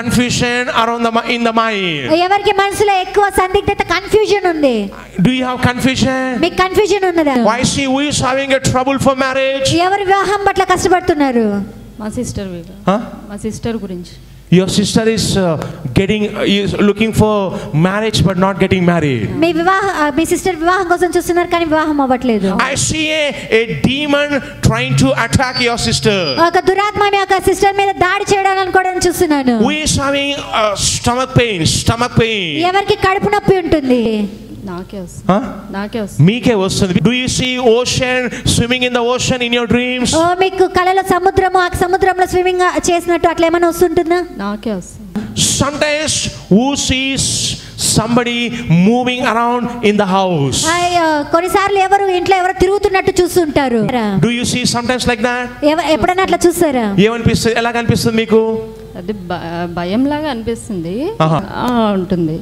confusion around in the mind? ఎవరికి మనసులో ఎక్కువ సందిగ్ధత కన్ఫ్యూజన్ ఉంది? Do you have confusion? మీకు కన్ఫ్యూజన్ ఉన్నదా? Why she who is having a trouble for marriage? ఎవరు వివాహం పట్ల కష్టపడుతున్నారు? మా సిస్టర్ మా సిస్టర్ గురించి. Your sister is is looking for marriage but not getting married. మీ సిస్టర్ వివాహం కోసం చూస్తున్నారు కానీ వివాహం అవ్వట్లేదు. I see a demon trying to attack your sister. ఒక దురాత్మ మీ యొక్క సిస్టర్ మీద దాడి చేయడానికి కూడా చూస్తున్నాను. Who is having stomach pain? ఎవరికి కడుపు నొప్పి ఉంటుంది? నాకే వస్తుంది. మీకే వస్తుంది. Do you see ocean, swimming in the ocean in your dreams? మీకు కలలో సముద్రము, ఆ సముద్రంలో స్విమ్మింగ్ చేసినట్టు అట్లా ఏమైనా వస్తుంటుందా? నాకే వస్తుంది. Sometimes who sees somebody moving around in the house? కొన్నిసార్లు ఇంట్లో ఎవరు తిరుగుతున్నట్టు చూస్తుంటారు. Do you see sometimes like that? ఎప్పుడైనా అట్లా చూసారా? ఏమనిపిస్తుంది? ఎలా కనిపిస్తుంది మీకు? అది భయం లాగా అనిపిస్తుంది. ఉంటుంది.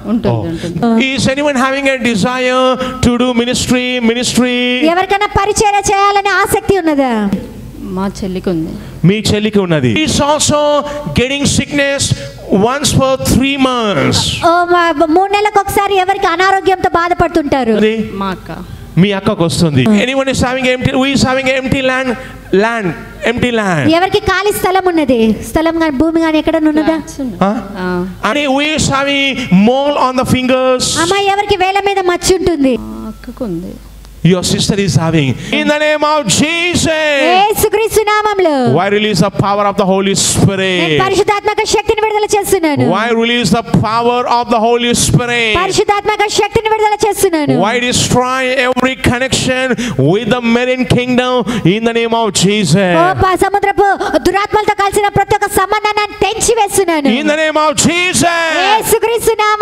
Is anyone having a desire to do ministry? ఎవరికైనా పరిచర్య చేయాలనే ఆసక్తి ఉన్నదా? మా చెల్లికి ఉంది. మీ చెల్లికి ఉన్నది. Is also getting sickness once for 3 months. 3 నెలలకు ఒకసారి ఎవరికి అనారోగ్యంతో బాధపడుతుంటారు? మా అక్క. మీ అక్కకు వస్తుంది. Anyone is having who is having empty land? Empty land. ఎవరికి ఖాళీ స్థలం ఉన్నది? స్థలం గాని భూమి గాని ఎక్కడన్నా ఉన్నదా? And who is having mole on the fingers? అమ్మ ఎవరికి వేళ్ళ మీద మచ్చ ఉంటుంది? అక్కకు ఉంది. Your sister is having. In the name of Jesus. యేసుక్రీస్తు నామములో. Why release the power of the Holy Spirit? నేను పరిశుద్ధాత్మక శక్తిని విడుదల చేస్తున్నాను. Why release the power of the Holy Spirit? పరిశుద్ధాత్మక శక్తిని విడుదల చేస్తున్నాను. Why destroy every connection with the marine kingdom in the name of Jesus? సముద్రపు దురాత్మలతో కలిసిన ప్రతి ఒక్క సంబంధాన్ని తెంచి వేస్తున్నాను. In the name of Jesus. యేసుక్రీస్తు